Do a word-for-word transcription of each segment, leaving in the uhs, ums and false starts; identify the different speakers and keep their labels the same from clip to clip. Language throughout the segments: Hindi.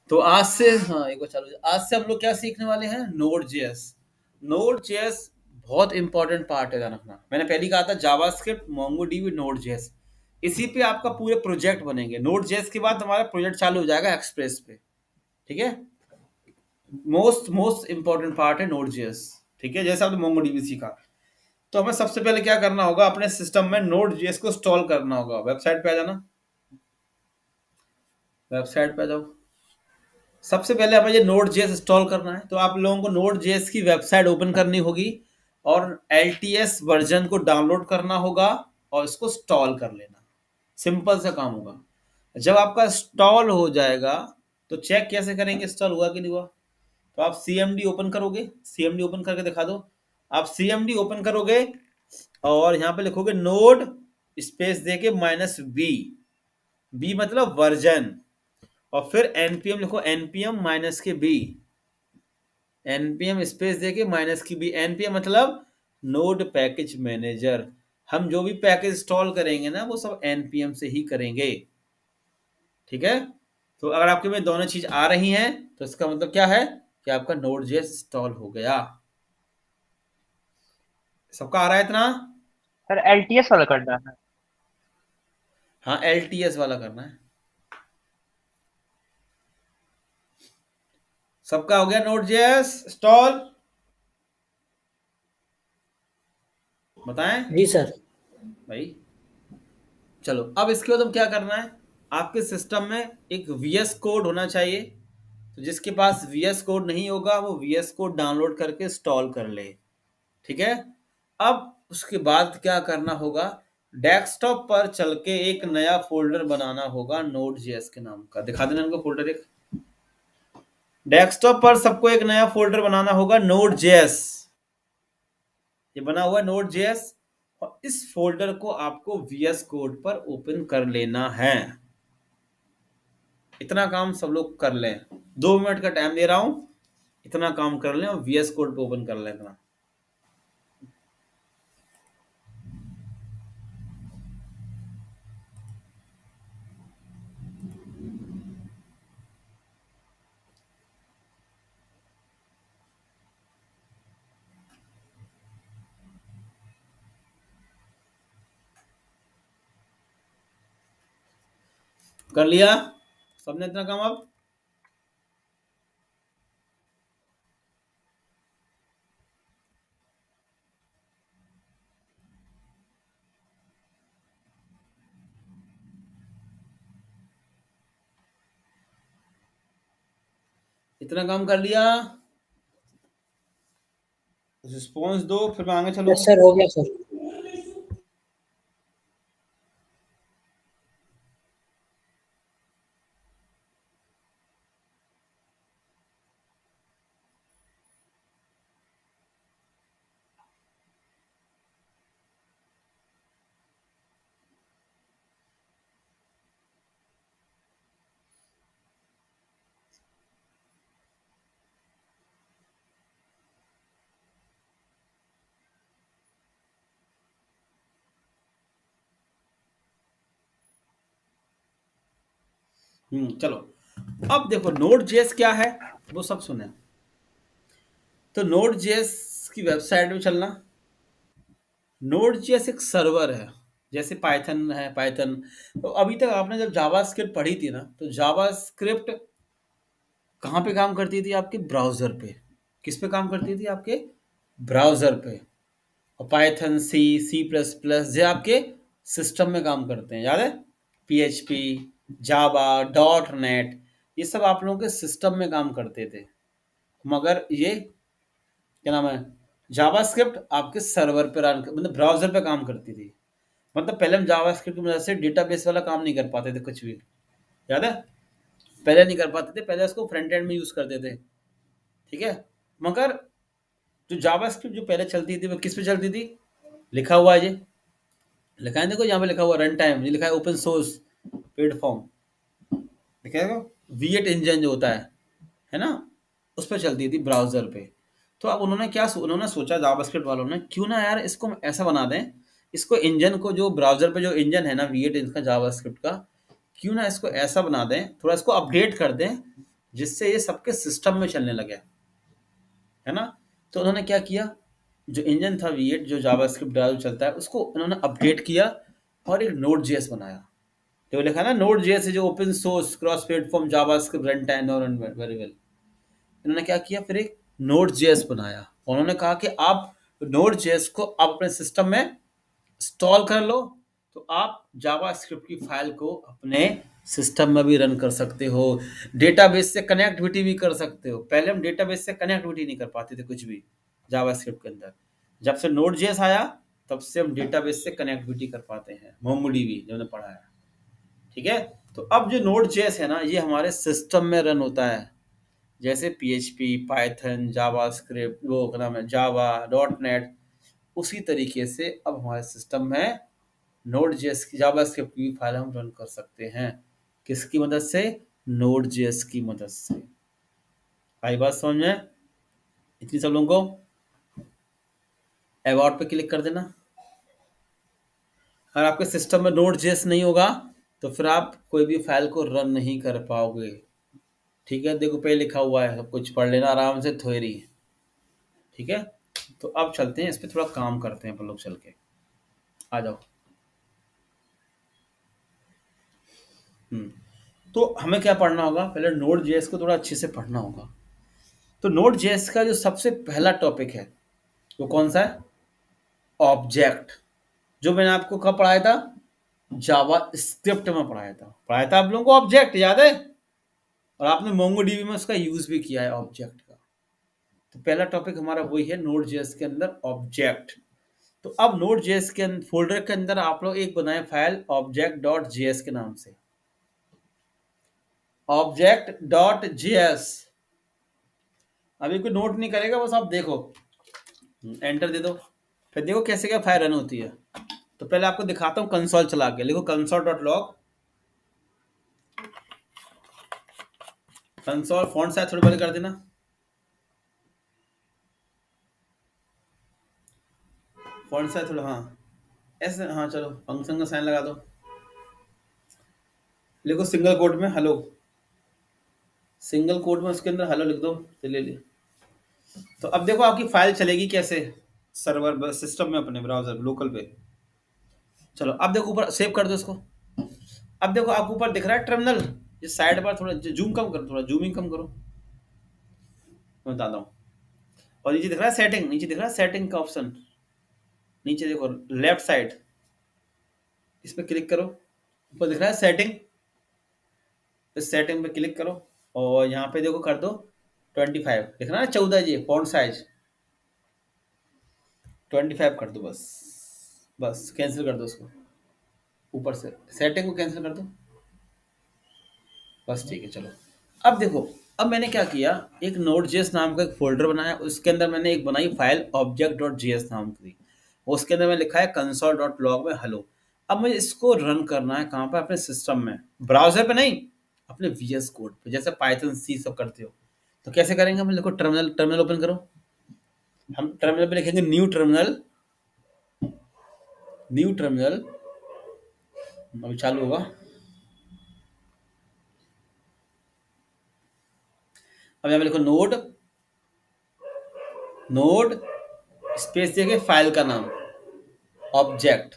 Speaker 1: तो आज से हाँ एक बार चालू आज से हम लोग क्या सीखने वाले हैं, नोड जेएस। नोड जेएस बहुत इंपॉर्टेंट पार्ट है, ध्यान रखना। मैंने पहले कहा था जावास्क्रिप्ट, मोंगोडीबी, नोड जेएस, इसी पे आपका पूरे प्रोजेक्ट बनेंगे। नोड जेएस के बाद हमारा प्रोजेक्ट चालू हो जाएगा एक्सप्रेस पे। ठीक है, मोस्ट मोस्ट इंपॉर्टेंट पार्ट है नोड जेएस। ठीक है, जैसे आपने मोंगोडीबी सीखा, तो हमें सबसे पहले क्या करना होगा, अपने सिस्टम में नोड जेएस को इंस्टॉल करना होगा। वेबसाइट पे आ जाना, वेबसाइट पे आ जाओ। सबसे पहले हमें ये नोड जेएस इंस्टॉल करना है, तो आप लोगों को नोड जेएस की वेबसाइट ओपन करनी होगी और एल टी एस वर्जन को डाउनलोड करना होगा और इसको इंस्टॉल कर लेना। सिंपल सा काम होगा। जब आपका इंस्टॉल हो जाएगा तो चेक कैसे करेंगे इंस्टॉल हुआ कि नहीं हुआ। तो आप सी एम डी ओपन करोगे, सी एम डी ओपन करके दिखा दो। आप सी एम डी ओपन करोगे और यहाँ पे लिखोगे नोड स्पेस देके माइनस बी, बी मतलब वर्जन, और फिर एनपीएम लिखो, एनपीएम माइनस के बी, एनपीएम स्पेस देके माइनस की बी। एनपीएम मतलब नोड पैकेज मैनेजर। हम जो भी पैकेज इंस्टॉल करेंगे ना वो सब एनपीएम से ही करेंगे। ठीक है, तो अगर आपके में दोनों चीज आ रही हैं तो इसका मतलब क्या है कि आपका नोड जेएस इंस्टॉल हो गया। सबका आ रहा है इतना?
Speaker 2: सर एलटीएस वाला करना है।
Speaker 1: हाँ, एलटीएस वाला करना है। सबका हो गया नोड जेएस इंस्टॉल? बताएं
Speaker 3: जी सर।
Speaker 1: भाई। चलो, अब इसके बाद हम क्या करना है, आपके सिस्टम में एक वीएस कोड होना चाहिए। तो जिसके पास वीएस कोड नहीं होगा वो वीएस कोड डाउनलोड करके इंस्टॉल कर ले। ठीक है, अब उसके बाद क्या करना होगा, डेस्कटॉप पर चल के एक नया फोल्डर बनाना होगा नोड जेएस के नाम का। दिखा देना इनको फोल्डर एक। डेस्कटॉप पर सबको एक नया फोल्डर बनाना होगा नोड जेएस। ये बना हुआ है नोड जेएस, और इस फोल्डर को आपको वीएस कोड पर ओपन कर लेना है। इतना काम सब लोग कर लें, दो मिनट का टाइम दे रहा हूं, इतना काम कर लें और वीएस कोड पे ओपन कर लें इतना। कर लिया सबने इतना काम? अब इतना काम कर लिया, रिस्पॉन्स दो फिर मैं आगे चलूं।
Speaker 3: यस सर, हो गया सर।
Speaker 1: हम्म चलो, अब देखो नोड जेएस क्या है वो सब सुने। तो नोड जेएस की वेबसाइट में चलना। नोड जेएस एक सर्वर है, जैसे पाइथन है पाइथन। तो अभी तक आपने जब जावास्क्रिप्ट पढ़ी थी ना, तो जावास्क्रिप्ट कहाँ पे काम करती थी? आपके ब्राउजर पे। किस पे काम करती थी? आपके ब्राउजर पे। और Python, C, C plus plus जो आपके सिस्टम में काम करते हैं, याद है? पीएचपी, जावा, डॉट नेट, ये सब आप लोगों के सिस्टम में काम करते थे। मगर ये क्या नाम है, जावास्क्रिप्ट आपके सर्वर पे रन मतलब ब्राउजर पे काम करती थी। मतलब पहले हम जावास्क्रिप्ट की मदद से डेटाबेस वाला काम नहीं कर पाते थे कुछ भी, याद है? पहले नहीं कर पाते थे, पहले उसको फ्रंट एंड में यूज करते थे। ठीक है, मगर जो जावास्क्रिप्ट जो पहले चलती थी वो किस पे चलती थी? लिखा हुआ है ये, लिखा है देखो यहाँ पे लिखा हुआ रन टाइम, ये लिखा है ओपन सोर्स प्लेटफॉर्म, लिखा है वी एट इंजन जो होता है है ना, उस पर चलती थी ब्राउजर पे। तो अब उन्होंने क्या सो, उन्होंने सोचा जावास्क्रिप्ट वालों ने, क्यों ना यार इसको हम ऐसा बना दें, इसको इंजन को, जो ब्राउजर पे जो इंजन है ना वी एट का जावास्क्रिप्ट का, क्यों ना इसको ऐसा बना दें, थोड़ा इसको अपडेट कर दें जिससे ये सबके सिस्टम में चलने लगे, है ना। तो उन्होंने क्या किया, जो इंजन था वी एट जो जावास्क्रिप्ट द्वारा चलता है उसको उन्होंने अपडेट किया और एक नोड जेएस बनाया। तो लिखा ना नोड जेएस जो open source cross platform JavaScript run time और वेरी वेल। इन्होंने क्या किया, फिर एक नोड जेएस बनाया। उन्होंने कहा कि आप नोड जेएस को आप अपने सिस्टम में इंस्टॉल कर लो, तो आप जावास्क्रिप्ट की फाइल को अपने सिस्टम में भी रन कर सकते हो, डेटाबेस से कनेक्टिविटी भी कर सकते हो। पहले हम डेटाबेस से कनेक्टिविटी नहीं कर पाते थे कुछ भी जावास्क्रिप्ट के अंदर, जब से नोड जेएस आया तब से हम डेटाबेस से कनेक्टिविटी कर पाते हैं, मोंगोडीबी जो हमने पढ़ा है, ठीक है। तो अब जो नोड जेएस है ना, ये हमारे सिस्टम में रन होता है, जैसे पीएचपी, पाइथन, जावास्क्रिप्ट, वो क्या नाम है, जावा, डॉट नेट, उसी तरीके से अब हमारे सिस्टम में नोड जेएस की जावास्क्रिप्ट की फाइल हम रन कर सकते हैं। किसकी मदद से? नोड जेएस की मदद से। आई बात समझ में? इतनी सब लोगों को अबाउट पे क्लिक कर देना। अगर आपके सिस्टम में नोड जेएस नहीं होगा तो फिर आप कोई भी फाइल को रन नहीं कर पाओगे, ठीक है। देखो पे लिखा हुआ है, सब कुछ पढ़ लेना आराम से, थ्योरी, ठीक है। तो अब चलते हैं, इस पर थोड़ा काम करते हैं अपन लोग, चल के आ जाओ। हम्म तो हमें क्या पढ़ना होगा, पहले नोड जेएस को थोड़ा अच्छे से पढ़ना होगा। तो नोड जेएस का जो सबसे पहला टॉपिक है वो कौन सा है? ऑब्जेक्ट। जो मैंने आपको कब पढ़ाया था? जावा स्क्रिप्ट में पढ़ाया था पढ़ाया था आप लोगों को ऑब्जेक्ट, याद है? और आपने मोंगोडीबी में उसका यूज भी किया है ऑब्जेक्ट का। तो पहला टॉपिक हमारा वही है नोड जेएस के अंदर, ऑब्जेक्ट। तो अब नोड जेएस के फोल्डर के अंदर आप लोग एक बनाए फाइल ऑब्जेक्ट डॉट जेएस के नाम से, ऑब्जेक्ट डॉट जेएस। अभी कोई नोट नहीं करेगा, बस आप देखो, एंटर दे दो, फिर देखो कैसे क्या फाइल रन होती है। तो पहले आपको दिखाता हूँ कंसोल चला के, लिखो console dot log, console font size थोड़ी बड़ी कर देना, फॉन्ट साइज थोड़ा, हाँ ऐसे, हाँ चलो फंक्शन का साइन लगा दो, लिखो सिंगल कोट में हेलो, सिंगल कोट में उसके अंदर हेलो लिख दो, चलिए लिए। तो अब देखो आपकी फाइल चलेगी कैसे, सर्वर सिस्टम में अपने ब्राउजर लोकल पे। चलो अब देखो ऊपर सेव कर दो इसको। अब देखो आपको ऊपर दिख रहा है टर्मिनल, ये साइड पर थोड़ा जूम कम करो, थोड़ा जूमिंग कम करो, मैं बताता हूँ। और नीचे दिख रहा है सेटिंग, नीचे दिख रहा है सेटिंग का ऑप्शन, नीचे देखो लेफ्ट साइड, इस पर क्लिक करो, ऊपर दिख रहा है सेटिंग, इस सेटिंग पे क्लिक करो और यहाँ पे देखो कर दो ट्वेंटी फाइव, दिख रहा है चौदह जी फॉन्ट साइज, ट्वेंटी फाइव कर दो बस, बस कैंसिल कर दो उसको, ऊपर से सेटिंग को कैंसिल कर दो, बस ठीक है। चलो अब देखो, अब मैंने क्या किया, एक नोड जेएस नाम का एक फोल्डर बनाया, उसके अंदर मैंने एक बनाई फाइल ऑब्जेक्ट डॉट जेएस नाम की, उसके अंदर मैंने लिखा है कंसोल डॉट लॉग में हेलो। अब मुझे इसको रन करना है कहाँ पे? अपने सिस्टम में, ब्राउजर पे नहीं, अपने वीएस कोड पे, जैसे पाइथन सी सब करते हो। तो कैसे करेंगे हम? देखो टर्मिनल, टर्मिनल ओपन करो, हम टर्मिनल पे लिखेंगे न्यू टर्मिनल, न्यू टर्मिनल, अभी चालू होगा। अब यहाँ पे लिखो नोड, नोड स्पेस देके फाइल का नाम ऑब्जेक्ट,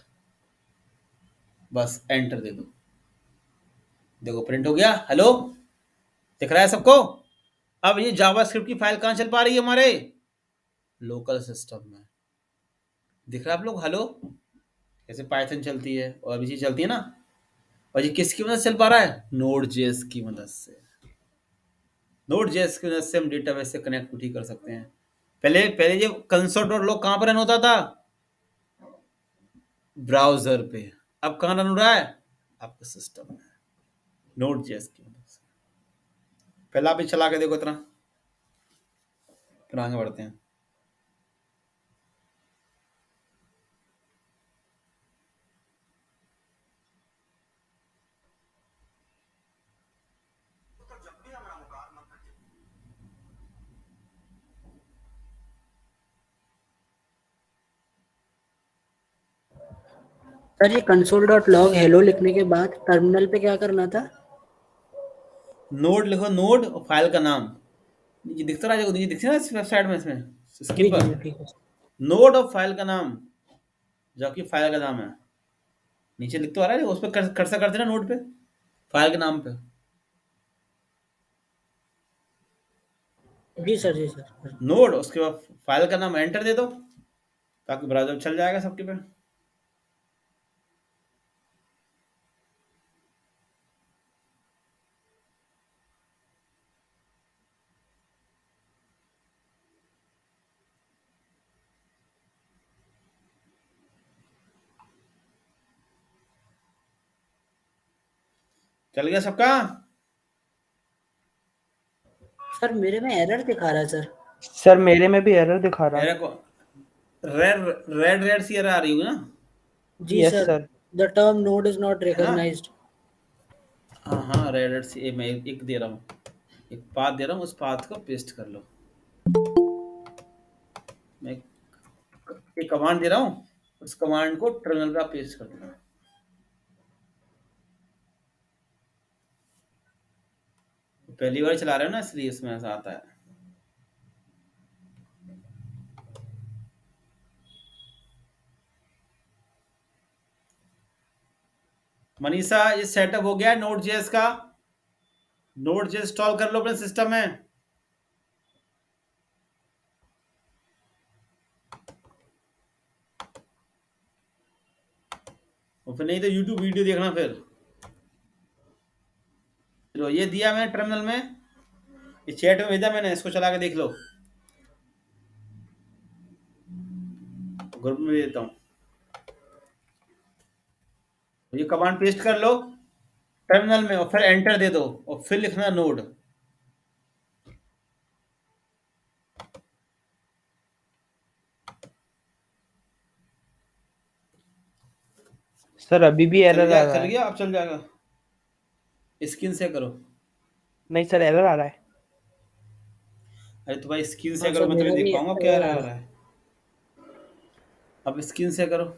Speaker 1: बस एंटर दे दो, देखो प्रिंट हो गया हेलो, दिख रहा है सबको? अब ये जावास्क्रिप्ट की फाइल कहाँ चल पा रही है? हमारे लोकल सिस्टम में, दिख रहा है आप लोग हेलो, कैसे पाइथन चलती है और भी चीज चलती है ना। और ये किसकी मदद से चल पा रहा है? नोड जेएस की मदद से, नोड जेएस की मदद से हम डेटाबेस से कनेक्टिविटी कर सकते हैं। पहले पहले ये कंसोल डॉट लॉग कहाँ पर रन होता था? ब्राउजर पे। अब कहाँ रन हो रहा है? आपके सिस्टम में, नोड जेएस की मदद से। पहला भी चला के देखो इतना, फिर आगे बढ़ते हैं।
Speaker 3: सर ये कंसोल डॉट लॉग हेलो लिखने के बाद टर्मिनल पे क्या करना था?
Speaker 1: नोड लिखो, नोड और फाइल का नाम नीचे दिखता रहा, नीचे दिखता है ना इस वेबसाइट में, इसमें स्क्रीन
Speaker 2: जी जी
Speaker 1: पर।
Speaker 2: जी ठीक है सर।
Speaker 1: नोड और फाइल का नाम, जो आपकी फाइल का नाम है, नीचे लिख तो आ रहा है, उस पर कर्सर कर देना नोड पे, फाइल के नाम पे।
Speaker 2: जी सर जी सर।
Speaker 1: नोड, उसके बाद फाइल का नाम, एंटर दे दो, ताकि ब्राउजर चल जाएगा सबके पे। चल गया सबका?
Speaker 2: सर मेरे में एरर दिखा रहा है सर।
Speaker 3: सर मेरे में भी एरर दिखा रहा है।
Speaker 1: एरर को रेड रेड रेड सी एरर आ रही होगी ना?
Speaker 2: जी
Speaker 3: yes
Speaker 2: sir.
Speaker 3: Sir.
Speaker 2: The term node is not
Speaker 1: है ना?
Speaker 2: रिकॉग्नाइज्ड।
Speaker 1: हाँ हाँ, रेड रेड सी, मैं एक दे रहा हूँ, एक पाथ दे रहा हूँ, उस पाथ को पेस्ट कर लो। मैं एक कमांड दे रहा हूँ, उस कमांड को टर्मिनल पे पेस्ट कर देना। पहली बार चला रहे हो ना, इसलिए इसमें ऐसा आता है। मनीषा, ये सेटअप हो गया नोड जेएस का? नोड जेएस इंस्टॉल कर लो अपने सिस्टम में। और फिर नहीं तो यूट्यूब वीडियो देखना फिर। चलो, ये दिया मैंने टर्मिनल में, ये चैट में भेजा मैंने, इसको चला के देख लो, ग्रुप में देता हूँ। ये कमांड पेस्ट कर लो टर्मिनल में, और फिर एंटर दे दो, और फिर लिखना नोड।
Speaker 3: सर अभी भी
Speaker 1: चल
Speaker 3: एरर आ
Speaker 1: गया,
Speaker 3: रहा
Speaker 1: चल
Speaker 3: है।
Speaker 1: गया, अब चल जाएगा। स्क्रीन से करो।
Speaker 3: नहीं सर, एरर आ रहा है।
Speaker 1: अरे तो भाई स्क्रीन से
Speaker 2: हाँ
Speaker 1: करो,
Speaker 2: सर
Speaker 1: मैं तभी
Speaker 2: मेरा
Speaker 1: देख
Speaker 2: भी
Speaker 1: पाऊंगा क्या
Speaker 2: एरर आ
Speaker 1: रहा
Speaker 2: रहा है।
Speaker 1: है। अब स्क्रीन से करो।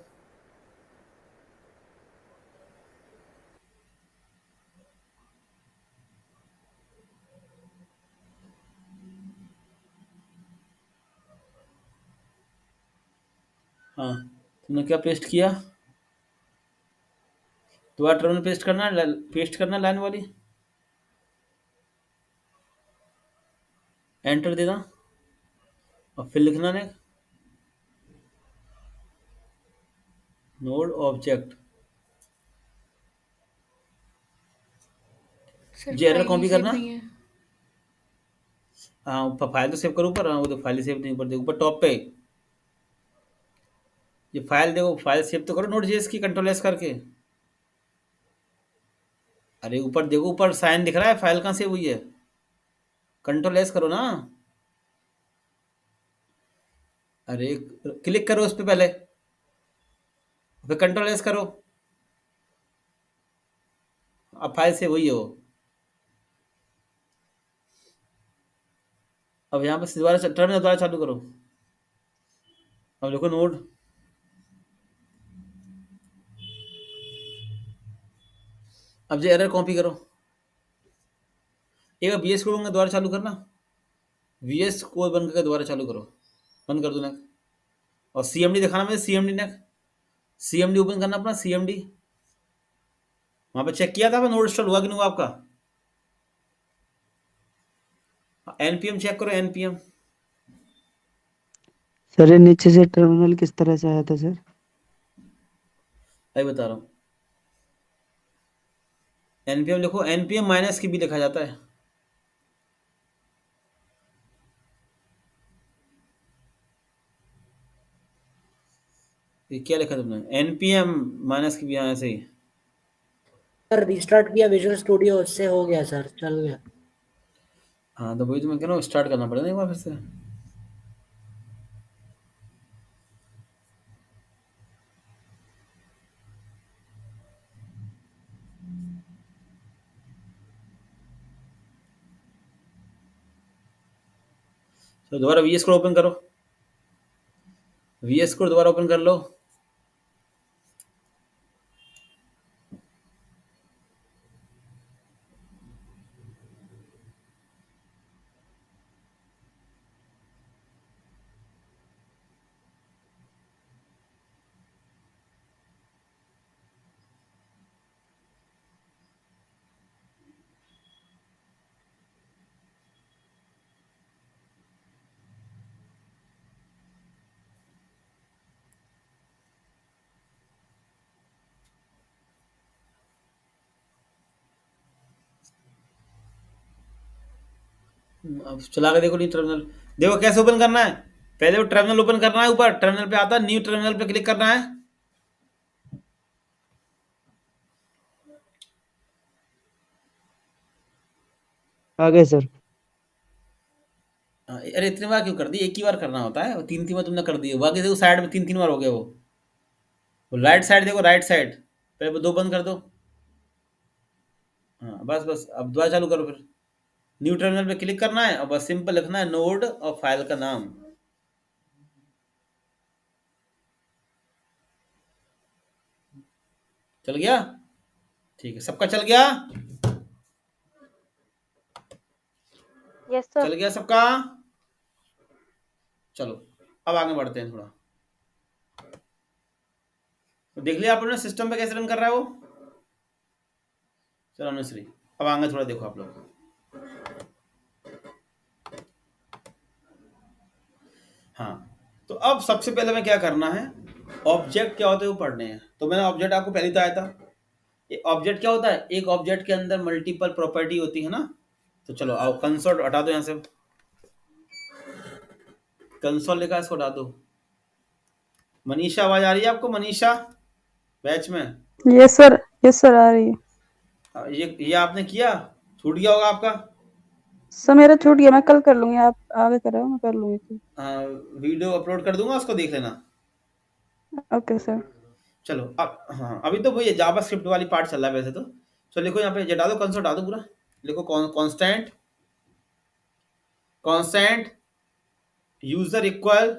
Speaker 1: हाँ, तुमने क्या पेस्ट किया? दोबारा टर्मिनल पेस्ट करना, पेस्ट करना लाइन वाली, एंटर देना, और फिर लिखना ने नोड ऑब्जेक्ट।
Speaker 4: सर
Speaker 1: जे एरर
Speaker 4: फाइल ही
Speaker 1: कॉपी
Speaker 4: सेव
Speaker 1: करना।
Speaker 4: नहीं है।
Speaker 1: हाँ, ऊपर फाइल तो सेव करो ऊपर, हाँ वो तो फाइल सेव नहीं, ऊपर देखो, ऊपर टॉप पे ये फाइल देखो, फाइल सेव तो करो नोट जेएस की, कंट्रोल एस करके। अरे ऊपर देखो, ऊपर साइन दिख रहा है, फाइल कहाँ सेव हुई है? कंट्रोल एस करो ना। अरे क्लिक करो उस पे पहले, फिर कंट्रोल एस करो, अब फाइल सेव हुई है वो। अब यहाँ पे दोबारा टर्मिनल दोबारा चालू करो, अब देखो नोड, अब जो एरर कॉपी करो, एक बार वीएस कोड दोबारा चालू करना, वीएस कोड बंद करके दोबारा चालू करो, बंद कर दो ना, और सीएमडी दिखाना मुझे, सीएमडी ने, सीएमडी ओपन करना अपना, सीएमडी वहां पे चेक किया था नोड इंस्टॉल हुआ कि नहीं हुआ आपका? एनपीएम चेक करो, एनपीएम।
Speaker 5: सर ये नीचे से टर्मिनल किस तरह से आया था सर?
Speaker 1: अभी बता रहा हूँ, एनपीएम लिखो, एनपीएम माइनस की भी लिखा जाता है। ये क्या लिखा तुमने? एनपीएम माइनस की भी, यहाँ ऐसे ही।
Speaker 2: सर रीस्टार्ट किया विजुअल स्टूडियो, उससे हो गया सर, चल गया।
Speaker 1: हाँ तो वही तो मैं कह रहा हूँ, स्टार्ट करना पड़ेगा एक बार फिर से। तो दोबारा वीएस कोड ओपन करो, वीएस कोड दोबारा ओपन कर लो, अब चला के देखो न्यू टर्मिनल। देखो कैसे ओपन करना है। पहले वो टर्मिनल ओपन करना है, ऊपर टर्मिनल पे आता है, न्यू टर्मिनल पे क्लिक करना है।
Speaker 5: आ गए सर।
Speaker 1: हाँ, अरे इतनी बार क्यों कर दी, एक ही बार करना होता है। तीन तीन बार तुमने कर दी, बाकी देखो साइड में तीन तीन बार हो गया वो। वो राइट साइड देखो, राइट साइड पहले वो दो बंद कर दो। हाँ बस बस, अब दोबारा चालू करो फिर। न्यू टर्मिनल पे क्लिक करना है और बस सिंपल लिखना है नोड और फाइल का नाम। चल गया? ठीक है, सबका चल गया?
Speaker 4: यस
Speaker 1: चल
Speaker 4: सर।
Speaker 1: गया सबका? चलो अब आगे बढ़ते हैं थोड़ा। तो देख लिया आपने सिस्टम पे कैसे रन कर रहा है वो। चलो अनुश्री, अब आगे थोड़ा देखो आप लोग। हाँ, तो अब सबसे पहले में क्या करना है, ऑब्जेक्ट क्या होते हैं वो पढ़ने हैं। तो मैंने ऑब्जेक्ट आपको पहले बताया था। ये ऑब्जेक्ट क्या होता है, एक ऑब्जेक्ट के अंदर मल्टीपल प्रॉपर्टी होती है ना। तो चलो आओ, कंसोल हटा दो यहाँ से, कंसोल लिखा है इसको हटा दो। मनीषा आवाज आ रही है आपको? मनीषा बैच में?
Speaker 6: यस सर, यस सर आ रही है।
Speaker 1: आ, ये ये आपने किया, छूट गया होगा आपका।
Speaker 6: सर मेरा छूट गया, मैं कल कर लूंगी। आप आगे कर रहे हो, मैं कर लूंगी।
Speaker 1: आ, वीडियो अपलोड कर दूंगा, उसको देख लेना।
Speaker 6: Okay sir.
Speaker 1: चलो अब, हाँ अभी तो वही जावा स्क्रिप्ट वाली पार्ट चल रहा है वैसे तो। चलो लिखो यहाँ पे, हटा दो कंसोल, हटा दो पूरा। लिखो constant, constant user equal,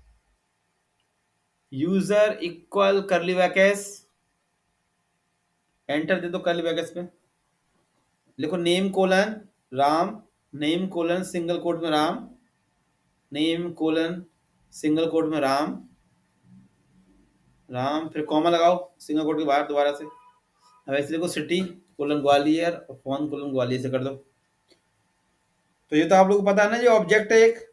Speaker 1: user equal curly brackets, enter दे दो करली ब्रैकेट्स पे। लिखो name colon Ram, name colon single quote में Ram, name colon single quote में राम, राम फिर कॉमा लगाओ सिंगल कोट के बाहर दोबारा से। अब ऐसे लिखो सिटी कोलन ग्वालियर और फोन कोलन ग्वालियर से कर दो। तो ये तो आप लोगों को पता है ना, ये ऑब्जेक्ट है एक।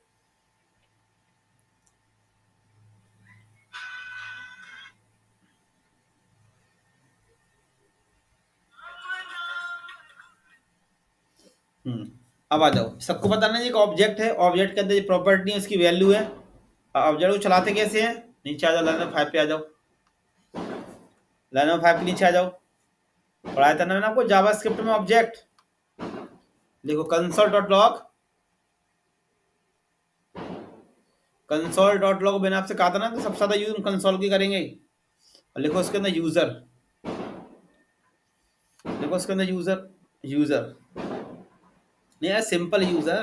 Speaker 1: हम्म अब आ जाओ, सबको पता ना ये ऑब्जेक्ट है। ऑब्जेक्ट के अंदर ये प्रॉपर्टी है, उसकी वैल्यू है। ऑब्जेक्ट को चलाते कैसे हैं, नीचे आ जाओ, लाइन नंबर फाइव पे आ जाओ, लाइन नंबर फाइव पे नीचे आ जाओ। पढ़ाया था ना मैंने आपको जावा स्क्रिप्ट में ऑब्जेक्ट। लिखो console dot log, console dot log मैंने आपसे कहा था ना, तो सबसे ज्यादा यूज कंसोल की करेंगे। और लिखो उसके अंदर यूजर, लिखो उसके अंदर यूजर, यूजर नहीं यार, सिंपल यूजर।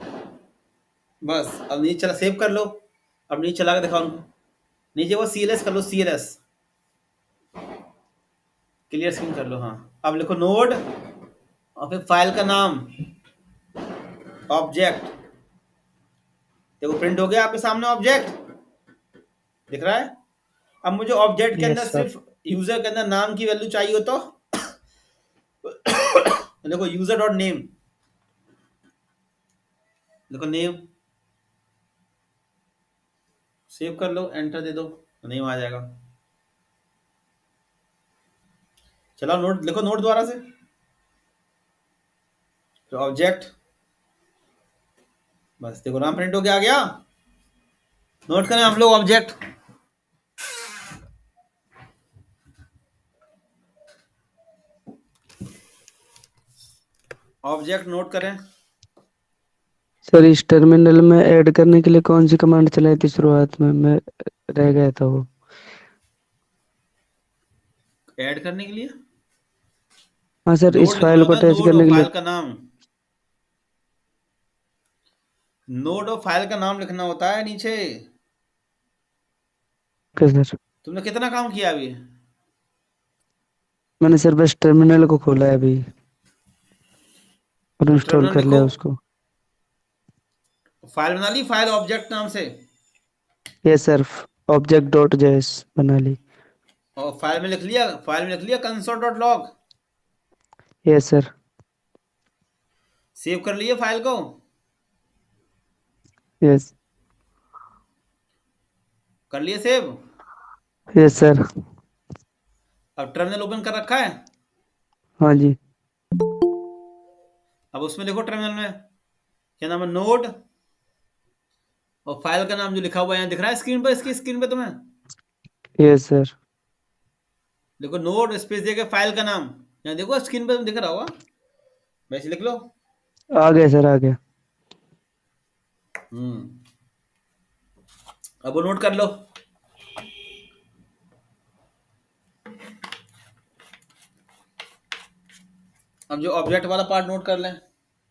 Speaker 1: बस अब नीचे चला, सेव कर लो। अब नीचे चला के दिखाओ उनको, नीचे वो सी एल एस कर लो, C L S clear screen कर लो। हाँ अब लिखो नोड और फिर फाइल का नाम ऑब्जेक्ट। देखो प्रिंट हो गया आपके सामने, ऑब्जेक्ट दिख रहा है। अब मुझे ऑब्जेक्ट के अंदर
Speaker 3: Yes, sir.
Speaker 1: सिर्फ यूजर के अंदर नाम की वैल्यू चाहिए हो, तो देखो यूजर डॉट नेम, देखो नेम, सेव कर लो, एंटर दे दो, नेम आ जाएगा। चलो नोट लिखो, नोट दोबारा से, फिर ऑब्जेक्ट। बस देखो नाम प्रिंट हो गया, आ गया। नोट करें आप लोग ऑब्जेक्ट, ऑब्जेक्ट नोट करें।
Speaker 5: सर इस टर्मिनल में ऐड करने के लिए कौन सी कमांड चलाई थी शुरुआत में, मैं रह गया था वो।
Speaker 1: ऐड करने के लिए
Speaker 5: हाँ सर, इस
Speaker 1: नोड
Speaker 5: फाइल
Speaker 1: लिखना
Speaker 5: को
Speaker 1: होता है,
Speaker 5: अटैच
Speaker 1: नोड
Speaker 5: करने
Speaker 1: और
Speaker 5: के लिए।
Speaker 1: फाइल का नाम, नोड और फाइल का नाम लिखना होता है नीचे।
Speaker 5: Okay sir.
Speaker 1: तुमने कितना काम किया अभी?
Speaker 5: मैंने सर बस टर्मिनल को खोला है अभी और
Speaker 1: तो
Speaker 5: इंस्टॉल
Speaker 1: टर्मिनल
Speaker 5: कर लिया
Speaker 1: लिखो,
Speaker 5: उसको।
Speaker 1: फाइल बना ली, फाइल ऑब्जेक्ट नाम से।
Speaker 5: ये सर ऑब्जेक्ट डॉट जेएस बना ली।
Speaker 1: और फाइल में लिख लिया, फाइल में लिख लिया कंसोल डॉट लॉग,
Speaker 5: ये सर।
Speaker 1: सेव कर लिए फाइल को,
Speaker 5: यस।
Speaker 1: कर लिए सेव।
Speaker 5: Yes sir.
Speaker 1: अब टर्मिनल ओपन कर रखा है।
Speaker 5: हाँ जी।
Speaker 1: अब उसमें लिखो टर्मिनल में क्या नाम है, नोड, और फाइल का नाम जो लिखा हुआ है यहाँ दिख रहा है स्क्रीन पर, इसकी स्क्रीन पे तुम्हें
Speaker 5: यस सर।
Speaker 1: देखो, नोड स्पेस देके फाइल का नाम, यहाँ देखो स्क्रीन पे, तुम दिख रहा होगा, वैसे लिख लो।
Speaker 5: आ गया सर, आ गया।
Speaker 1: हम्म अब वो नोट कर लो। अब जो ऑब्जेक्ट वाला पार्ट नोट कर लें।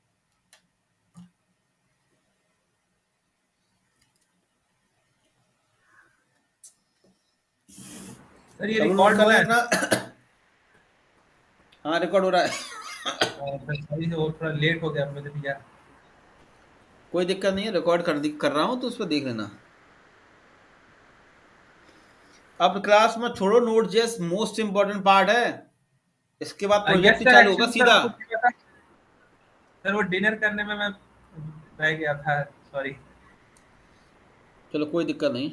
Speaker 7: सर ये
Speaker 1: सब
Speaker 7: रिकॉर्ड
Speaker 1: नोट
Speaker 7: हो
Speaker 1: कर
Speaker 7: रहा
Speaker 1: लें
Speaker 7: है?
Speaker 1: इतना। हाँ रिकॉर्ड हो रहा है।
Speaker 7: और सर सॉरी से वो थोड़ा लेट हो गया मुझे भी यार।
Speaker 1: कोई दिक्कत नहीं है, रिकॉर्ड कर दी कर रहा हूँ तो उस पर देख लेना। अब क्लास में छोड़ो, node JS most important part है, इसके बाद
Speaker 7: यस
Speaker 1: प्रोजेक्ट
Speaker 7: सर,
Speaker 1: चालू होगा
Speaker 7: एक्चुअली
Speaker 1: सीधा।
Speaker 7: सर कुछ नहीं पता सर, वो डिनर करने में मैं रह गया था, सॉरी।
Speaker 1: चलो कोई दिक्कत नहीं।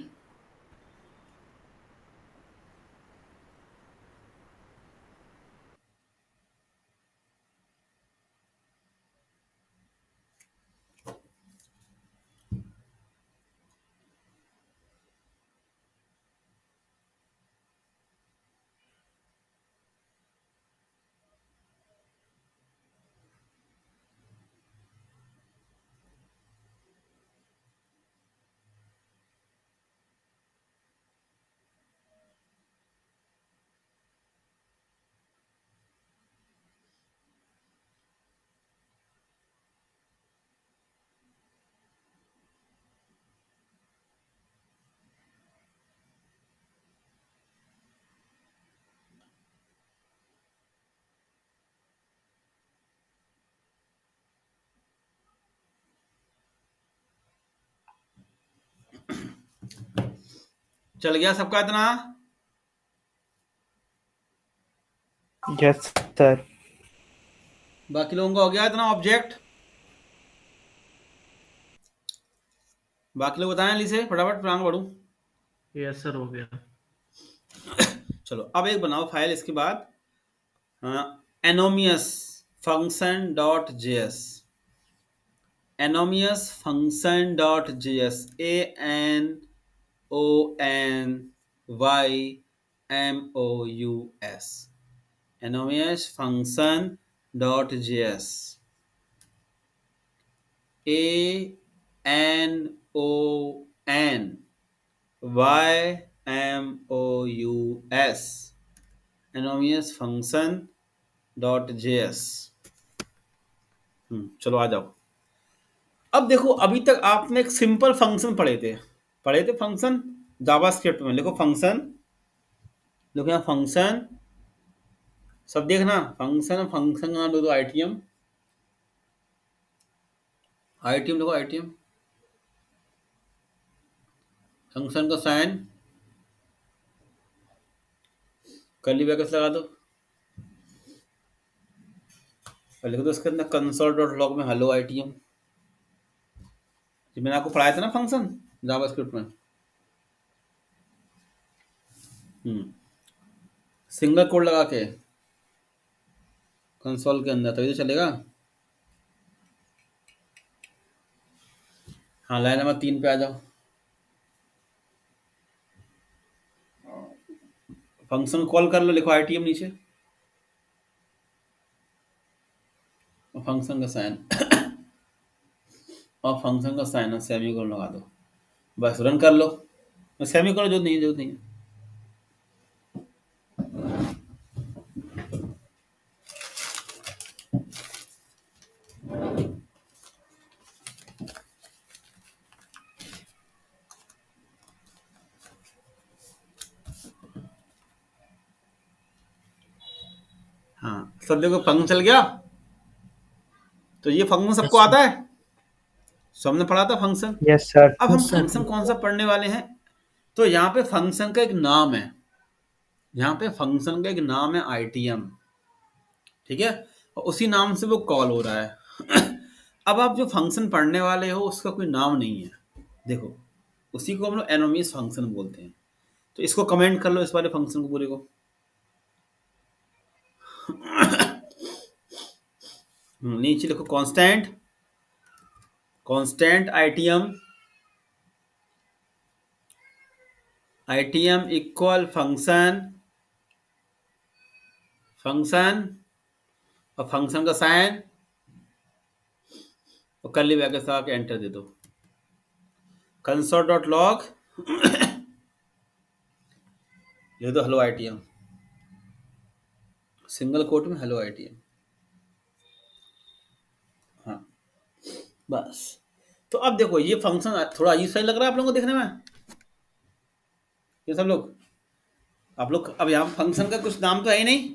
Speaker 1: चल गया सबका इतना?
Speaker 3: Yes sir.
Speaker 1: बाकी लोगों का हो गया इतना ऑब्जेक्ट? बाकी लोग बताएं ली से फटाफट, प्रांग बढ़ू।
Speaker 8: यस सर हो गया।
Speaker 1: चलो अब एक बनाओ फाइल इसके बाद, anonymous function dot JS, anonymous function dot JS, A N O N Y M O U S, anonymous function dot JS, A N O N Y M O U S, anonymous function dot JS. चलो आ जाओ। अब देखो, अभी तक आपने एक सिंपल फंक्शन पढ़े थे, पढ़े थे फंक्शन जावास्क्रिप्ट में। लिखो फंक्शन, देखो यहाँ फंक्शन, सब देखना फंक्शन, फंक्शन का नाम दो दो आईटीएम, आईटीएम देखो आईटीएम, फंक्शन का साइन, कर्ली ब्रैकेट्स लगा दो, और लिख दो इसके अंदर कंसोल डॉट लॉग में हेलो आईटीएम। जो मैंने आपको पढ़ाया था ना फंक्शन जावास्क्रिप्ट में, हम्म सिंगल कोड लगा के कंसोल के अंदर, तभी तो चलेगा। हाँ लाइन नंबर तीन पे आ जाओ। फंक्शन कॉल कर लो, लिखो आईटीएम नीचे, और फंक्शन का साइन और फंक्शन का साइन और सेमीकोलन लगा दो, बस रन कर लो। सेमीकोलन जो नहीं जरूरत नहीं है। हाँ सब देखो फंक्शन चल गया। तो ये फंक्शन सबको आता है, सबने पढ़ा था फंक्शन।
Speaker 3: Yes sir.
Speaker 1: अब हम
Speaker 2: Yes, sir.
Speaker 1: फंक्शन कौन सा पढ़ने वाले हैं? तो यहाँ पे फंक्शन का एक नाम है, यहाँ पे फंक्शन का एक नाम है आईटीएम, ठीक है, और उसी नाम से वो कॉल हो रहा है। अब आप जो फंक्शन पढ़ने वाले हो उसका कोई नाम नहीं है, देखो उसी को हम लोग एनोमियस फंक्शन बोलते हैं। तो इसको कमेंट कर लो, इस वाले फंक्शन को पूरे को। नीचे लिखो constant constant ITM ITM equal function function और फंक्शन का साइन और कर्ली ब्रैकेट के साथ एंटर दे दो। कंसोल डॉट लॉग लिख दो हेलो आईटीएम, सिंगल कोट में हेलो आईटीएम। हाँ बस। तो अब देखो ये फंक्शन थोड़ा अजीब सा ही लग रहा है आप लोगों को देखने में। ये सब लोग आप लोग अब यहाँ फंक्शन का कुछ नाम तो है ही नहीं,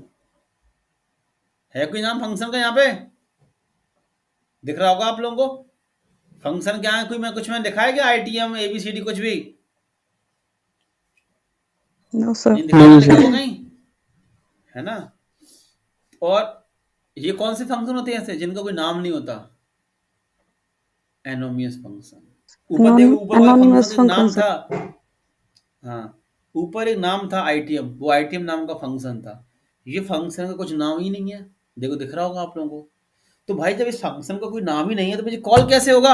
Speaker 1: है कोई नाम फंक्शन का यहाँ पे दिख रहा होगा आप लोगों को? फंक्शन क्या है? कोई मैं कुछ में लिखा है क्या? आईटीएम एबीसीडी कुछ भी
Speaker 6: नो सर।
Speaker 1: नहीं दिखा ना, लिखा होगा कहीं, है ना? और ये कौन से फंक्शन होते हैं ऐसे जिनका कोई नाम नहीं होता? Anonymous function. ऊपर देखो, ऊपर वाले फंक्शन का नाम था, हाँ ऊपर एक नाम था आईटीएम, वो आईटीएम नाम का फंक्शन था। ये फंक्शन का कुछ नाम ही नहीं है, देखो दिख रहा होगा आप लोगों को। तो भाई जब इस फंक्शन का कोई नाम ही नहीं है तो मुझे कॉल कैसे होगा?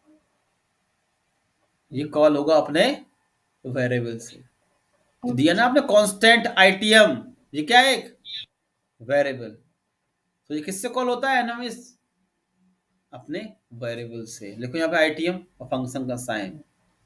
Speaker 1: ये कॉल होगा अपने वेरिएबल से। तो दिया ना आपने कांस्टेंट आईटीएम, ये क्या है? एक वेरिएबल। तो ये किससे कॉल होता है? एनोनिमस, अपने वेरिएबल से। लिखो यहाँ पे आईटीएम और फंक्शन का साइन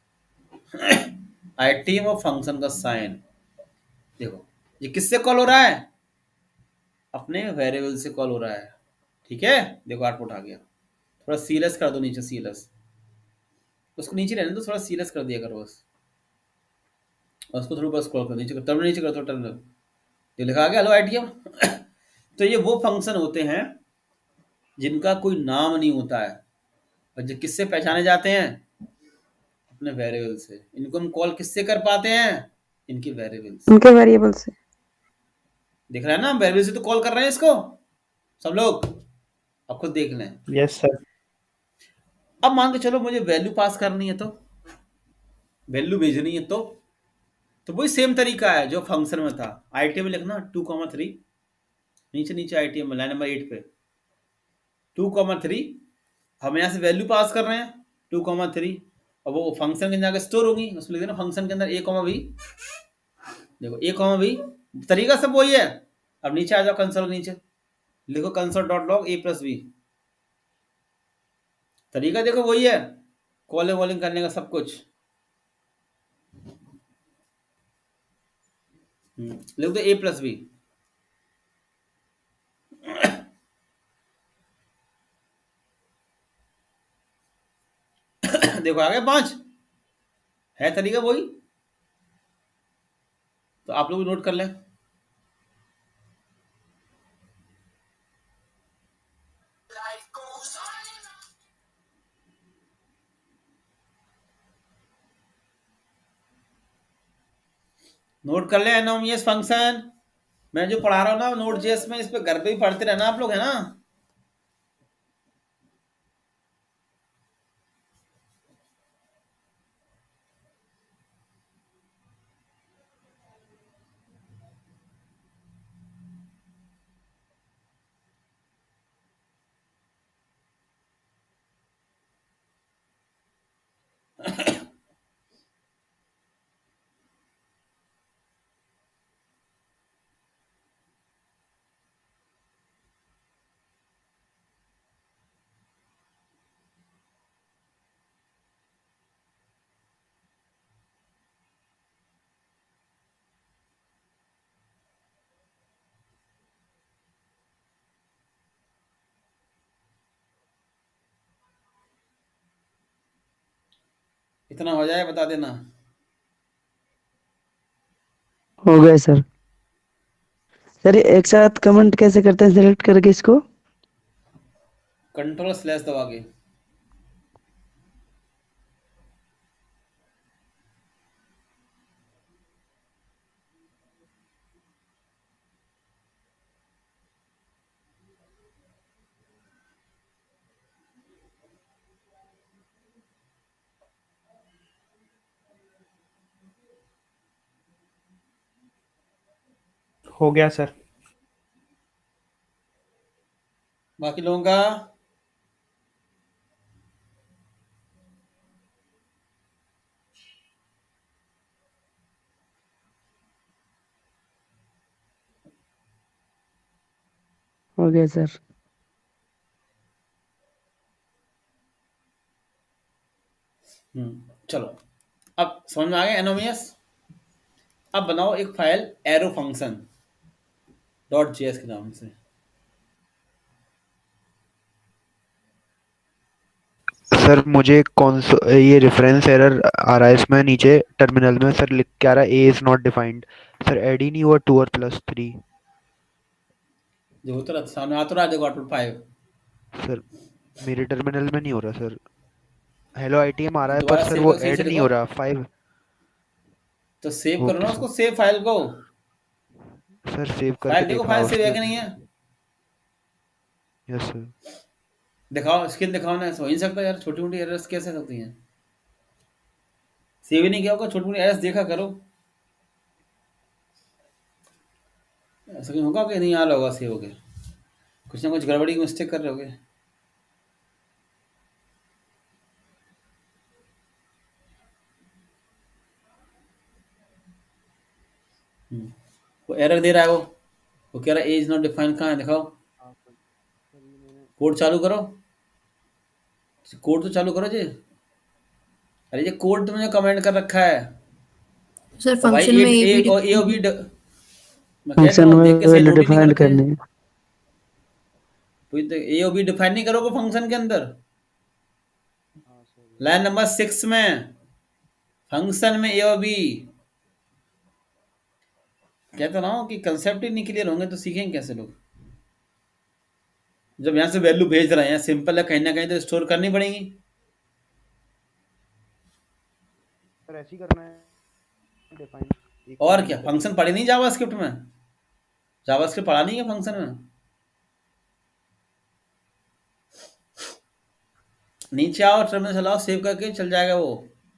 Speaker 1: आईटीएम और फंक्शन का साइन। देखो ये किससे कॉल हो रहा है? अपने वेरिएबल से कॉल हो रहा है। ठीक है, देखो आउटपुट आ गया। थोड़ा सीलेस कर दो नीचे, सीलेस उसको नीचे रहने दो, थोड़ा सीलेस कर दिया करो बस। और उसको थोड़ा स्क्रॉल कर नीचे कर, टर्मिनल नीचे कर दो, टर्मिनल ये लिखा आ गया हेलो आईटीएम तो ये वो फंक्शन होते हैं जिनका कोई नाम नहीं होता है और जो किससे पहचाने जाते हैं? अपने वेरिएबल से। इनको हम कॉल किससे कर पाते हैं? इनके वेरिएबल से,
Speaker 6: उनके वेरिएबल से।
Speaker 1: दिख रहा है ना? वेरिएबल से तो कॉल कर रहे हैं इसको सब लोग, अब खुद देख लें।
Speaker 3: Yes sir.
Speaker 1: अब मान के चलो मुझे वैल्यू पास करनी है, तो वैल्यू भेजनी है, तो तो वही सेम तरीका है जो फंक्शन में था। आईटीएम में लिखना टू कॉमा थ्री, नीचे नीचे आईटीएम में लाइन नंबर एट पे टू कॉमा थ्री। हम यहाँ से वैल्यू पास कर रहे हैं टू कॉमा थ्री, और वो फंक्शन के अंदर जाकर स्टोर होगी, उसमें लिख देना फंक्शन के अंदर ए कॉमा बी। देखो ए कॉमा बी, तरीका सब वही है। अब नीचे आ जाओ कंसोल, नीचे लिखो console dot log A plus B. तरीका देखो वही है, कॉलिंग वॉलिंग करने का सब कुछ। लिख दो ए प्लस बी। देखो आ गए पांच, है तरीका वही, तो आप लोग भी नोट कर लें। नोट कर ले एनोनिमस फंक्शन। मैं जो पढ़ा रहा हूँ ना नोट जेएस में, इस पे घर पे भी पढ़ते रहना आप लोग, है ना? इतना हो जाए बता देना।
Speaker 5: हो गए सर। सर ये एक साथ कमेंट कैसे करते हैं सिलेक्ट करके इसको?
Speaker 1: कंट्रोल स्लैश दबा के।
Speaker 3: हो गया सर।
Speaker 1: बाकी लोगों का
Speaker 5: हो गया सर।
Speaker 1: हम्म चलो, अब समझ में आ गया एनोमियस। अब बनाओ एक file arrow function dot JS के नाम से।
Speaker 9: सर मुझे कौन सा ये रेफरेंस एरर आ रहा है इसमें नीचे टर्मिनल में सर, लिख के आ रहा है A is not defined. Sir add ही नहीं हुआ टू और प्लस थ्री।
Speaker 1: जो होता रहा सामने आ तो रहा है, देखो आउटपुट फाइव।
Speaker 9: सर मेरे टर्मिनल में नहीं हो रहा सर, हेलो आईटीएम आ रहा है पर
Speaker 1: दोबारा
Speaker 9: सर
Speaker 1: सेव
Speaker 9: वो
Speaker 1: करके सही
Speaker 9: ऐड
Speaker 1: से
Speaker 9: नहीं
Speaker 1: लिखो।
Speaker 9: हो रहा फाइव।
Speaker 1: तो सेव करो
Speaker 9: ओके
Speaker 1: ना
Speaker 9: सर।
Speaker 1: उसको, सेव फाइल को।
Speaker 9: सर सेव करके
Speaker 1: फाइल देखो,
Speaker 9: देखा
Speaker 1: फाइल सेव है
Speaker 9: उसने।
Speaker 1: कि नहीं है।
Speaker 9: Yes sir.
Speaker 1: दिखाओ स्क्रीन दिखाओ ना, ऐसा हो ही नहीं सकता यार, छोटी मोटी एरर्स कैसे सकती हैं। सेव ही नहीं किया होगा, छोटी मोटी एरर्स देखा करो। ऐसा कहीं होगा कि नहीं आ रहा होगा सेव हो गया, कुछ ना कुछ गड़बड़ी की मिस्टेक कर रहे होगे। हम्म, वो एरर दे रहा है, वो वो कह रहा है एज नॉट डिफाइन। कहाँ है दिखाओ, कोड चालू करो, कोड तो चालू करो जी। अरे ये कोड तुमने कमेंट कर रखा है।
Speaker 10: सर
Speaker 1: और भाई
Speaker 10: फंक्शन
Speaker 1: ए
Speaker 10: में ए
Speaker 1: ए
Speaker 10: भी
Speaker 1: और ए और बी ड- मैं कह
Speaker 5: फंक्शन
Speaker 1: रहा हूँ, देख के सही
Speaker 5: में
Speaker 1: नोट ही नहीं
Speaker 5: डिफाइंड
Speaker 1: करते।
Speaker 5: करनी है।
Speaker 1: तो ए और बी डिफाइन नहीं करोगे फंक्शन के अंदर। लाइन नंबर सिक्स में फंक्शन में ए और बी। कहता रहा हूँ कि कंसेप्ट ही नहीं क्लियर होंगे तो सीखेंगे कैसे लोग। जब यहाँ से वैल्यू भेज रहे हैं, सिंपल है, कहीं ना कहीं तो स्टोर करनी पड़ेगी।
Speaker 9: सर ऐसे ही करना है डिफाइन।
Speaker 1: और क्या, फंक्शन पढ़े नहीं जावास्क्रिप्ट में? जावास्क्रिप्ट पढ़ा नहीं है फंक्शन में? नीचे आओ, टर्मिनल चलाओ, सेव करके चल जाएगा वो।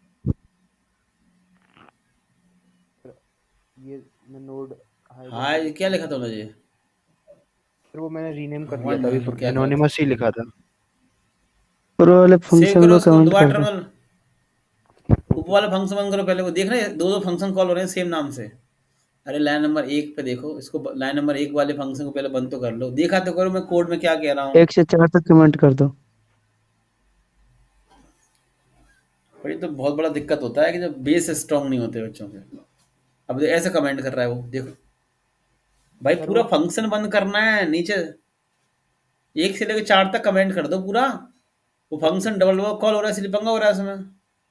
Speaker 9: ये मैं नोड
Speaker 1: हाँ ये क्या लिखा था मुझे?
Speaker 9: सर वो मैंने रीनेम कर
Speaker 1: भगवान
Speaker 9: दिया था,
Speaker 1: जाने
Speaker 9: अभी
Speaker 1: क्या करा था।
Speaker 9: एनोनिमस ही लिखा था।
Speaker 5: ऊपर वाले
Speaker 1: सेव
Speaker 5: फंक्शन
Speaker 1: करो
Speaker 5: को
Speaker 1: उसको,
Speaker 5: कमेंट
Speaker 1: दोबारा
Speaker 5: कर दो।
Speaker 1: टर्मिनल ऊपर वाला फंक्शन बंद करो पहले। वो देख रहे हैं दो दो फंक्शन कॉल हो रहे हैं सेम नाम से। अरे लाइन नंबर एक पे देखो, इसको लाइन नंबर एक वाले फंक्शन को पहले बंद तो कर लो, देखा तो करो मैं कोड में क्या कह रहा हूँ।
Speaker 5: एक से चार तक कमेंट कर दो।
Speaker 1: बड़ी तो बहुत बड़ा दिक्कत होता है कि जब बेस स्ट्रांग नहीं होते बच्चों के। अब ऐसे कमेंट कर रहा है वो, देखो भाई पूरा फंक्शन बंद करना है। नीचे एक से लेकर चार तक कमेंट कर दो पूरा। वो फंक्शन डबल डबल कॉल हो रहा है, इसलिए पंगा हो रहा है उसमें।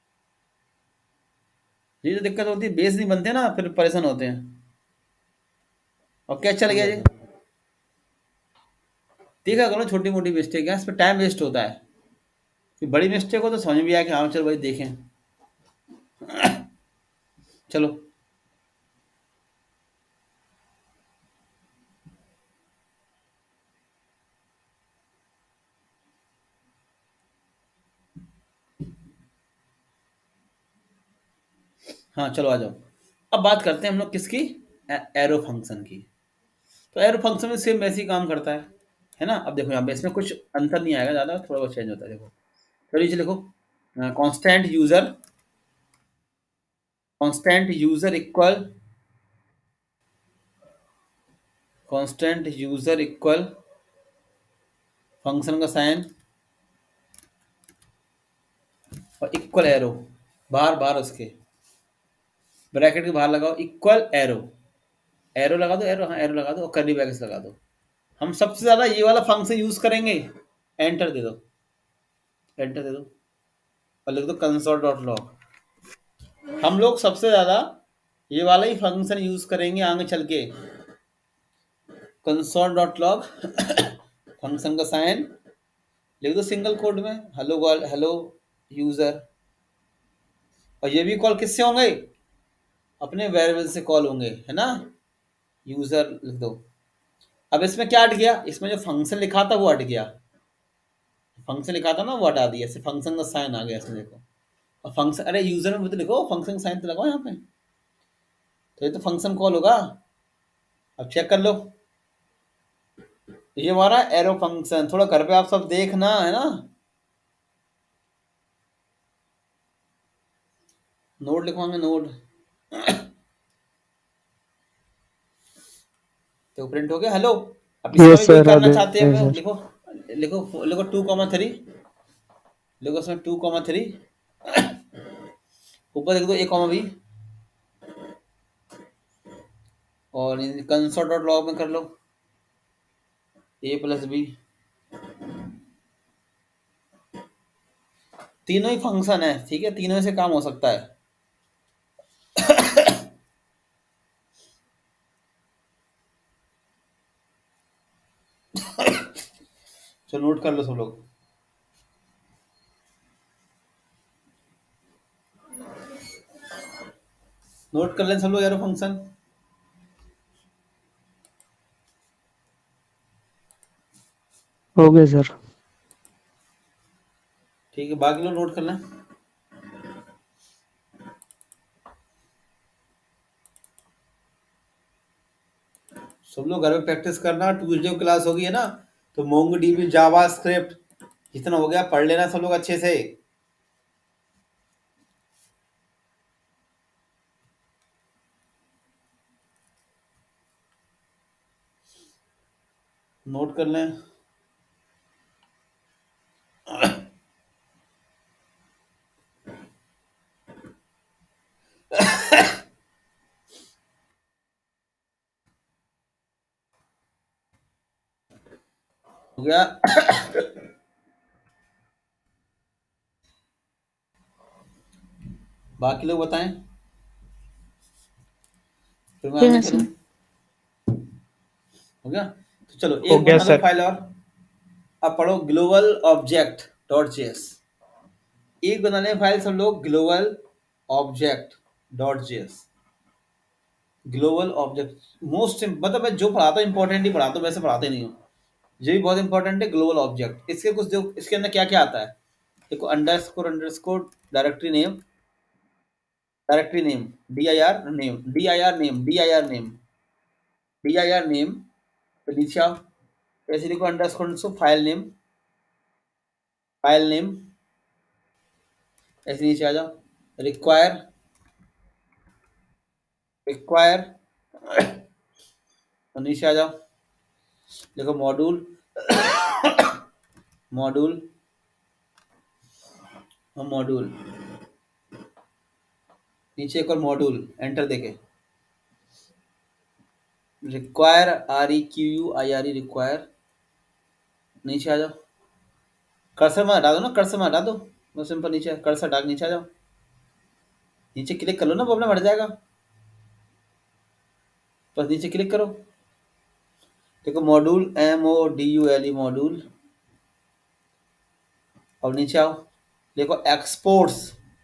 Speaker 1: ये जो दिक्कत होती है, बेस नहीं बनते ना, फिर परेशान होते हैं। और क्या चल गया जी, देखा करो छोटी मोटी मिस्टेक है, इस पर टाइम वेस्ट होता है। फिर बड़ी मिस्टेक हो तो समझ में भी आया कि हाँ चलो भाई देखें। चलो हाँ चलो आ जाओ। अब बात करते हैं हम लोग किसकी, एरो फंक्शन की। तो एरो फंक्शन में सेम वैसे ही काम करता है है ना। अब देखो यहाँ पे इसमें कुछ अंतर नहीं आएगा ज़्यादा, थोड़ा बहुत चेंज होता है। देखो चलो नीचे लिखो, constant user, constant user equal, constant user equal function का साइन और इक्वल एरो, बार बार उसके ब्रैकेट के बाहर लगाओ इक्वल एरो। एरो लगा दो, एरो, हाँ एरो लगा दो और कर्ली ब्रैकेट्स लगा दो। हम सबसे ज्यादा ये वाला फंक्शन यूज करेंगे। एंटर दे दो, एंटर दे दो और लिख दो कंसोल डॉट लॉग। हम लोग सबसे ज्यादा ये वाला ही फंक्शन यूज करेंगे आगे चल के। कंसोल डॉट लॉग फंक्शन का साइन लिख दो सिंगल कोड में, हेलो कॉल, हेलो यूजर। और ये भी कॉल किससे होंगे, अपने वेरिएबल से कॉल होंगे, है ना। यूजर लिख दो। अब इसमें क्या हट गया, इसमें जो फंक्शन लिखा था वो हट गया। फंक्शन लिखा था ना वो हटा दिया, सिर्फ फंक्शन का साइन आ गया इसमें। देखो और फंक्शन, अरे यूजर में भी तो लिखो फंक्शन साइन तो लगाओ यहाँ पे, तो ये तो फंक्शन कॉल होगा। अब चेक कर लो, ये हमारा एरो फंक्शन। थोड़ा घर पे आप सब देखना, है ना। नोड लिखवाएंगे, नोड तो प्रिंट हो गया हेलो। अब इसमें
Speaker 5: यस
Speaker 1: भी वही
Speaker 5: सर
Speaker 1: करना
Speaker 5: अभी
Speaker 1: चाहते हैं,
Speaker 5: सर।
Speaker 1: लिखो लिखो लिखो टू कॉमा थ्री, लिखो इसमें टू कॉमा थ्री, ऊपर लिख दो ए कॉमा बी, और कंसोर्ट डॉट लॉग में कर लो ए प्लस बी। तीनों ही फंक्शन है, ठीक है, तीनों से काम हो सकता है। चलो नोट कर लो सब लोग। नोट कर लें सब लोग एरो फंक्शन।
Speaker 5: हो गए सर।
Speaker 1: ठीक है, बाकी लोग नोट कर लें। सब लोग घर में प्रैक्टिस करना, ट्यूजडे को क्लास होगी है ना, तो मोंगो डीबी जावा स्क्रिप्ट जितना हो गया पढ़ लेना सब लोग अच्छे से। नोट कर लें। हो गया। बाकी लोग बताएं, फिर मैं आगे चलूं। हो गया, तो चलो
Speaker 3: हो
Speaker 1: एक
Speaker 3: गया
Speaker 1: बना लो
Speaker 3: सर।
Speaker 1: फाइल और। अब पढ़ो ग्लोबल ऑब्जेक्ट डॉट जेएस। एक बना लें फाइल सब लोग, global object dot JS. Global object most मतलब मैं जो पढ़ाता हूँ इंपॉर्टेंट ही पढ़ाता हूँ, वैसे पढ़ाते नहीं हूँ। ये भी बहुत इंपॉर्टेंट है ग्लोबल ऑब्जेक्ट। इसके कुछ जो इसके अंदर क्या क्या आता है देखो, underscore underscore directory name, directory name, D I R name, D I R name, D I R name, D I R name, तो नीचे आओ, ऐसे लिखो underscore underscore file name, file name, ऐसे नीचे आ जाओ, रिक्वायर, रिक्वायर, तो नीचे आ जाओ, देखो मॉड्यूल, मॉड्यूल, मॉड्यूल, नीचे एक और मॉड्यूल, एंटर देके, require, R E Q U I R E, require, नीचे आ जाओ, कर्सर में हटा दो ना, कर्सर में हटा दो, बस सिंपल नीचे कर्सर हटा के नीचे आ जाओ, नीचे क्लिक कर लो ना, प्रॉब्लम हट जाएगा, बस नीचे क्लिक करो, देखो module, M O D U L E module, और नीचे आओ, देखो exports,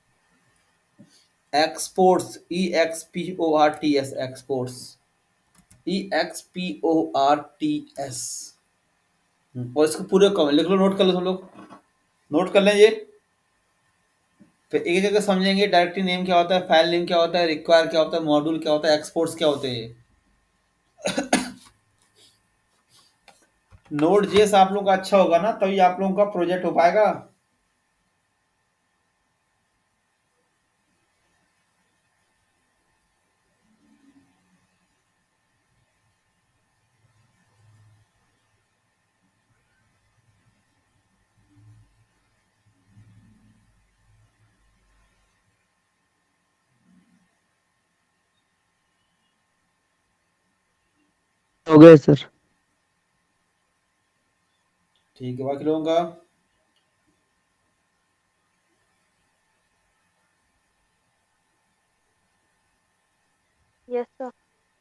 Speaker 1: exports, E X P O R T S, exports, E X P O R T S, और इसको पूरे कमेंट लिख लो, नोट कर लो सब लोग, नोट कर लें ये, फिर एक जगह समझेंगे डायरेक्टरी नेम क्या होता है, फाइल नेम क्या होता है, रिक्वायर क्या होता है, मॉड्यूल क्या होता है, एक्सपोर्ट्स क्या होते हैं। नोड जेएस आप लोगों का अच्छा होगा ना, तभी आप लोगों का प्रोजेक्ट हो पाएगा।
Speaker 5: हो गए सर।
Speaker 1: ठीक है, बाकी लोगों का
Speaker 4: यस सर।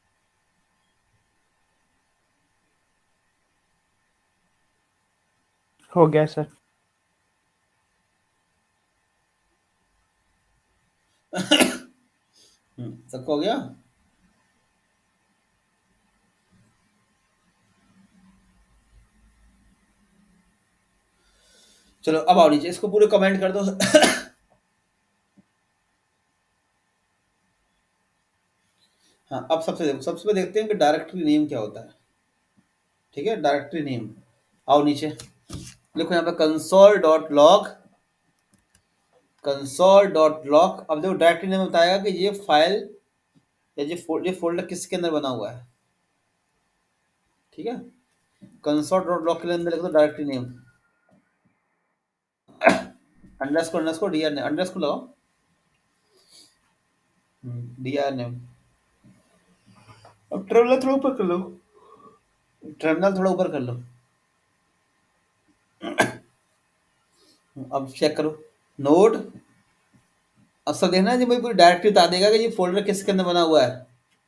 Speaker 3: हो गया सर।
Speaker 1: सबको हो गया। चलो अब आओ नीचे, इसको पूरे कमेंट कर दो। हाँ, अब सबसे देखो, सबसे पहले देखते हैं कि डायरेक्टरी नेम क्या होता है। ठीक है, डायरेक्टरी नेम, आओ नीचे लिखो यहाँ पे console dot log, console dot log. अब देखो डायरेक्टरी नेम बताएगा कि ये फाइल या ये फोल्डर, ये फोल्डर किसके अंदर बना हुआ है। ठीक है, कंसोर्ट डॉट लॉग के लिए अंदर लिख दो directory name, underscore underscore DR name, underscore लगाओ, डीआर नेम। अब टर्मिनल थोड़ा ऊपर कर लो, टर्मिनल थोड़ा ऊपर कर लो। अब चेक करो नोड, अब सब देखना जी, मुझे पूरी डायरेक्टरी बता देगा कि ये फोल्डर किसके अंदर बना हुआ है।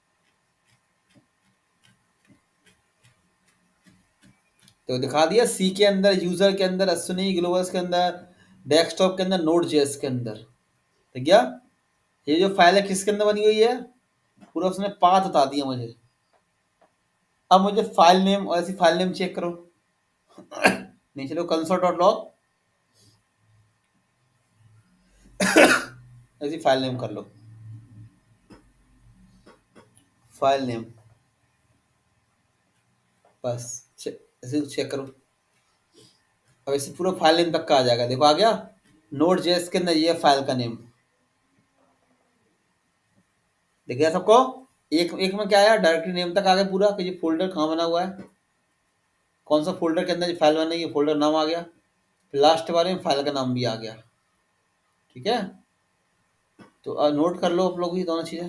Speaker 1: तो दिखा दिया सी के अंदर, यूजर के अंदर, अश्विनी ग्लोबल्स के अंदर, डेस्कटॉप के अंदर, नोड जेएस के अंदर। ठीक क्या ये जो फाइल है किसके अंदर बनी हुई है, पूरा उसने पाथ बता दिया मुझे। अब मुझे फाइल नेम और ऐसी फाइल नेम चेक करो, नीचे लो कंसोल डॉट लॉग, ऐसी फाइल नेम कर लो, फाइल नेम, बस ऐसे चेक करो। अब ऐसे पूरा फाइल नेम तक का आ जाएगा, देखो आ गया नोड जेएस के अंदर ये फाइल का नेम दिख गया सबको। एक एक में क्या आया, डायरेक्टरी नेम तक आ गया पूरा कि ये फोल्डर कहाँ बना हुआ है, कौन सा फोल्डर के अंदर ये फाइल बना है, ये फोल्डर नाम आ गया, लास्ट बारे में फाइल का नाम भी आ गया। ठीक है, तो नोट कर लो आप लोग ये दोनों चीजें।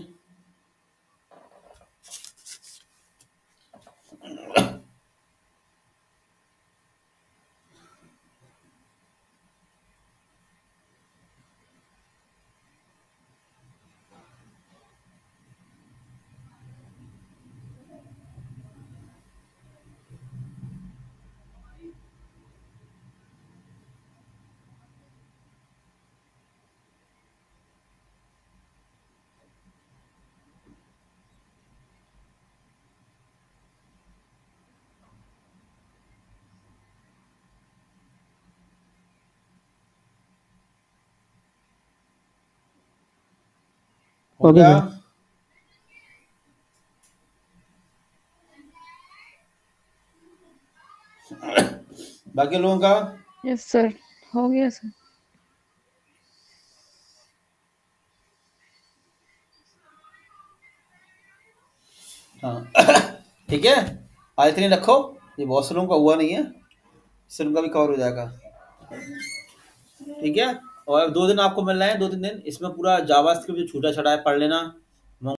Speaker 1: हो
Speaker 5: ओके
Speaker 1: गया,
Speaker 5: सर।
Speaker 1: बाकी लोगों का
Speaker 6: यस सर, हो गया सर।
Speaker 1: हाँ ठीक है, आज इतनी रखो, ये बहुत से लोगों का हुआ नहीं है, इससे उनका भी कवर हो जाएगा। ठीक है, और दो दिन आपको मिल रहे हैं, दो तीन दिन इसमें पूरा जावास्क्रिप्ट जो छूटा छड़ा है पढ़ लेना।